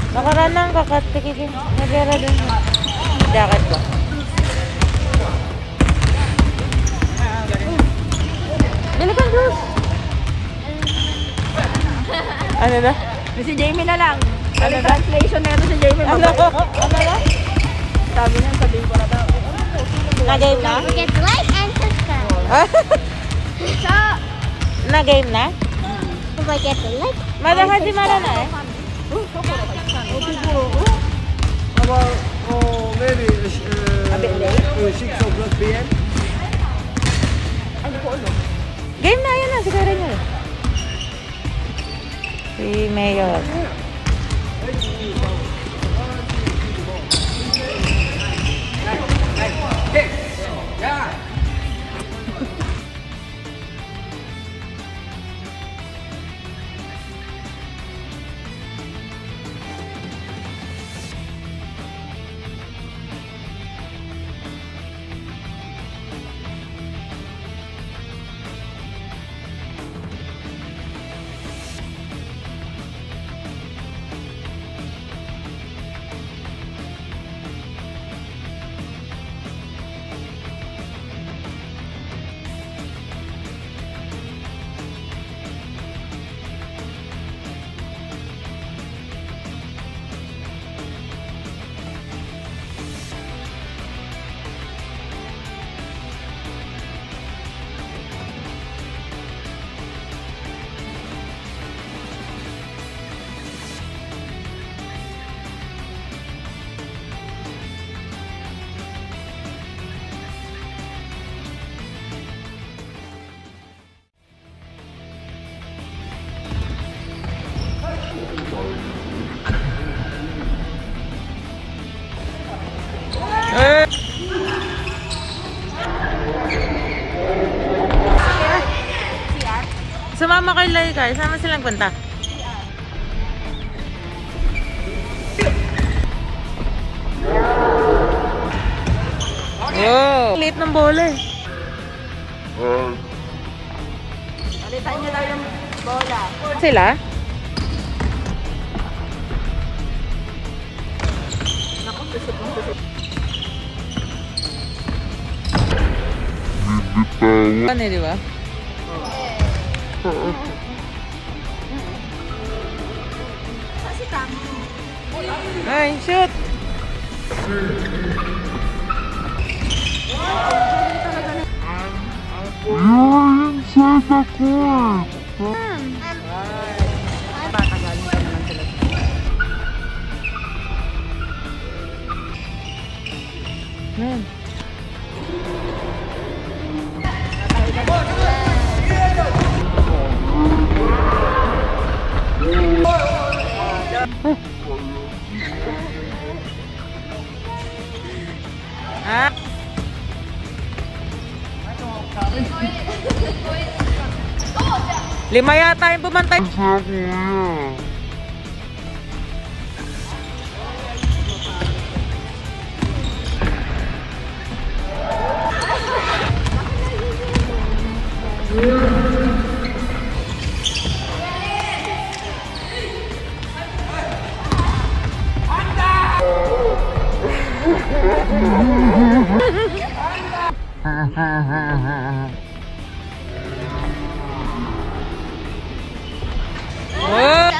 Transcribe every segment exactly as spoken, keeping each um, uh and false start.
Nakaraan lang kakatikigin. Nagera dun. Jacket ko. Bili kang juice. Ano na? Si Jamie na lang. Ano translation na ito si Jamie. Ano? Ano na? Sabi na, sabihin ko na daw. Na-game na? Don't forget to like and subscribe. So, Na-game na? Don't forget to like. Madahan si Mara na eh. About oh, maybe uh, A bit late. uh, six o'clock p m ay, di ko ulo. Game na yan na. Siguro nyo. Si Mayor. Sumama kay Laika. Sama silang punta. Wow! Late ng bola eh. Palitan niyo daw yung bola. Sila? Naku, susot mo susot. Ano eh, di ba? Oo. Kasi tama. Ay, shoot! You're inside the court. Patagaling ka naman sila. Man. Ah. Lima yata yung pumantay. Oh.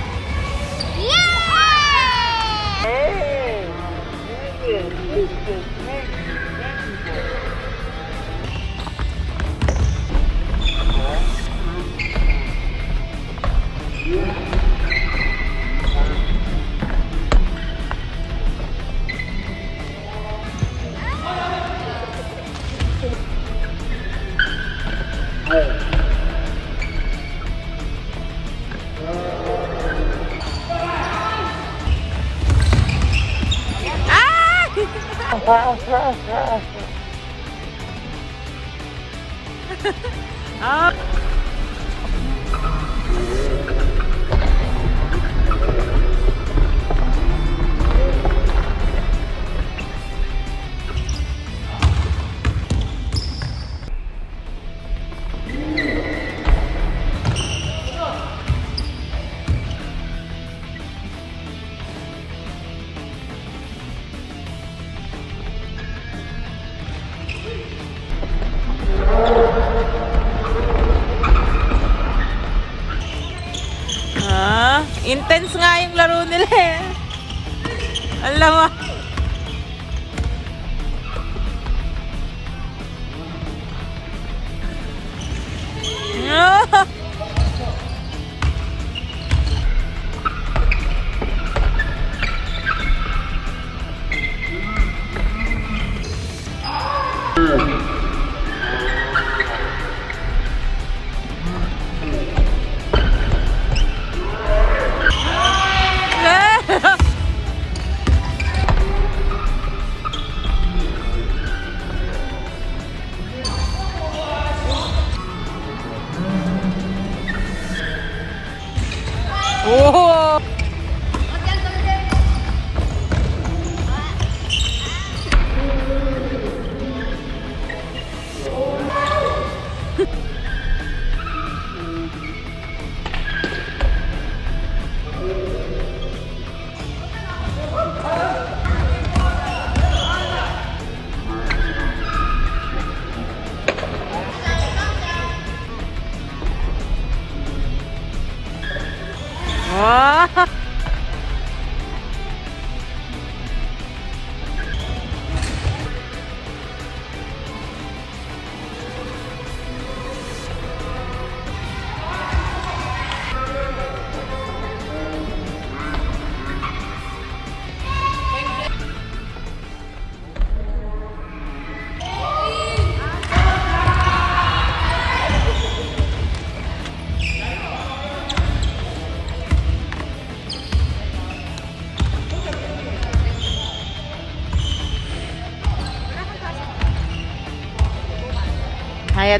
Yay! Ah. Ah, intense nga yung laro nila eh. Alam mo. Ah. Oh! Wow! Hayade.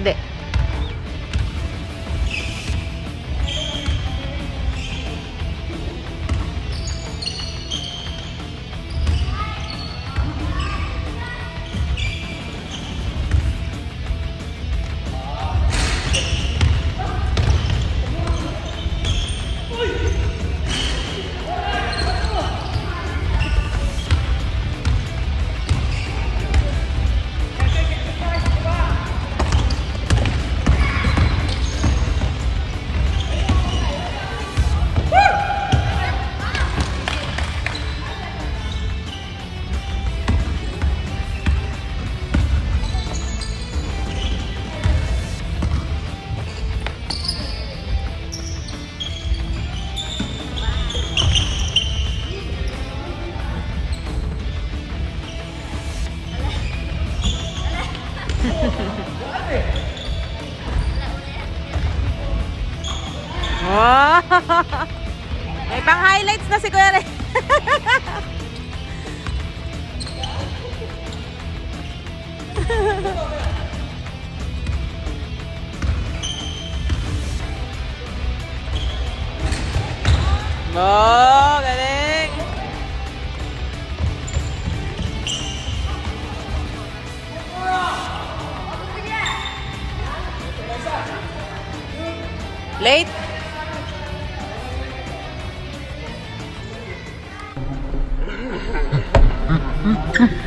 Wow! May pang highlights na si Kuya Ray. Oh, galing! Late. Mm-hmm.